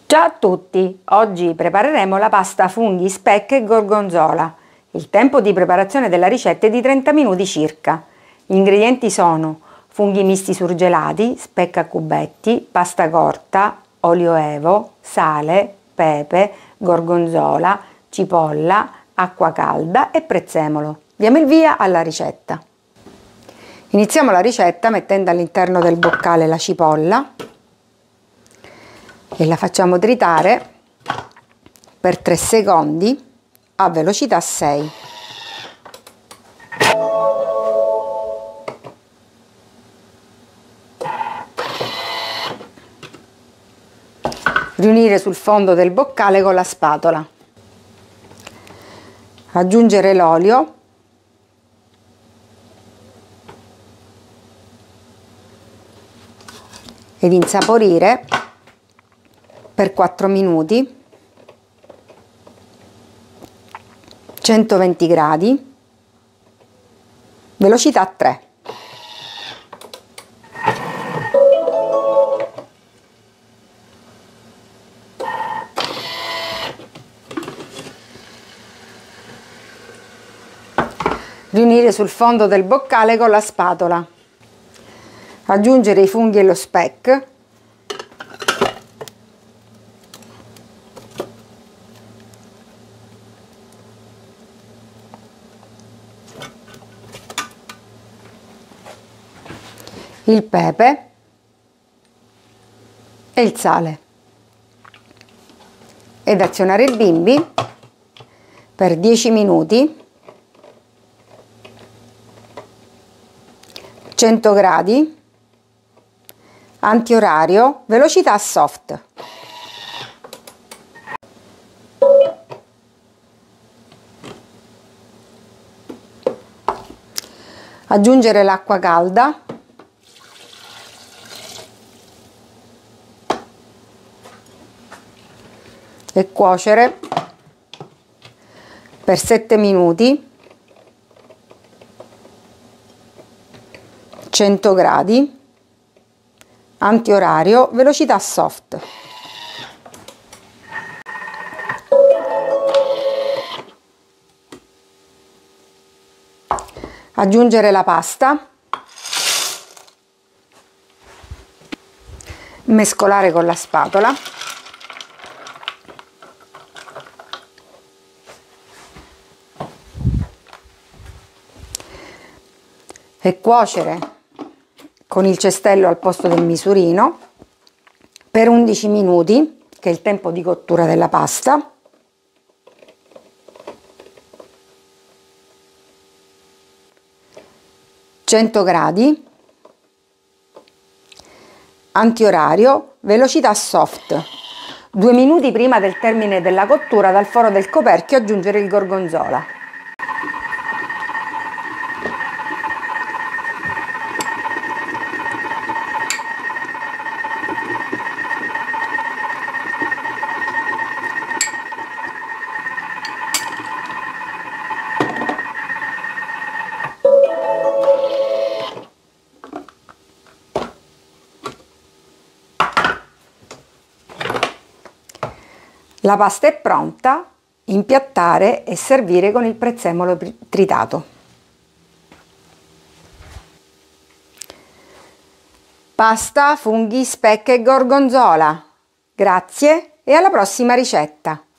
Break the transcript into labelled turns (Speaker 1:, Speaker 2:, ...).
Speaker 1: Ciao a tutti! Oggi prepareremo la pasta funghi, speck e gorgonzola. Il tempo di preparazione della ricetta è di 30 minuti circa. Gli ingredienti sono funghi misti surgelati, speck a cubetti, pasta corta, olio evo, sale, pepe, gorgonzola, cipolla, acqua calda e prezzemolo. Diamo il via alla ricetta. Iniziamo la ricetta mettendo all'interno del boccale la cipolla e la facciamo tritare per 3 secondi a velocità 6. Riunire sul fondo del boccale con la spatola. Aggiungere l'olio. Ed insaporire per 4 minuti, 120 gradi, velocità 3. Riunire sul fondo del boccale con la spatola. Aggiungere i funghi e lo speck. Il pepe e il sale ed azionare il bimbi per 10 minuti, 100 gradi, antiorario, velocità soft. Aggiungere l'acqua calda. E cuocere per 7 minuti, 100 gradi, antiorario, velocità soft. Aggiungere la pasta, mescolare con la spatola. E cuocere con il cestello al posto del misurino per 11 minuti, che è il tempo di cottura della pasta. (100 gradi), antiorario, velocità soft. 2 minuti prima del termine della cottura, dal foro del coperchio aggiungere il gorgonzola. La pasta è pronta, impiattare e servire con il prezzemolo tritato. Pasta, funghi, speck e gorgonzola. Grazie e alla prossima ricetta!